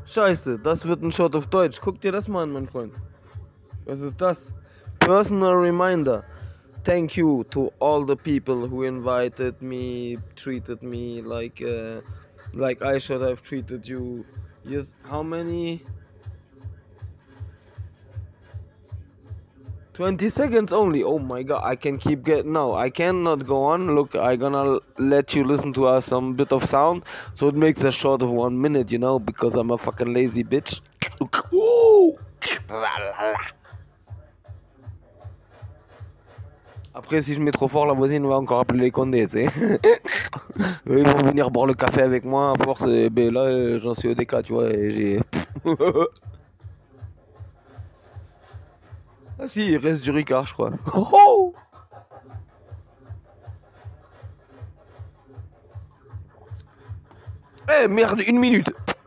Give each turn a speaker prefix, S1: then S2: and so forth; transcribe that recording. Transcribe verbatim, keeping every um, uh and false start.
S1: Scheiße, das wird ein Shot auf Deutsch. Guck dir das mal an, mein Freund. Was ist das? Personal reminder. Thank you to all the people who invited me, treated me like uh, like I should have treated you. Yes, how many? twenty seconds only. Oh my god, I can keep getting. No, I cannot go on. Look, I'm gonna let you listen to uh, some bit of sound, so it makes a short of one minute, you know, because I'm a fucking lazy bitch. Après, si je mets trop fort, la voisine va encore appeler les condés, tu sais. Eux, ils vont venir boire le café avec moi, à force. Et ben là, j'en suis au D K, tu vois, et j'ai. Ah si, il reste du Ricard, je crois. Oh, eh hey, merde, une minute.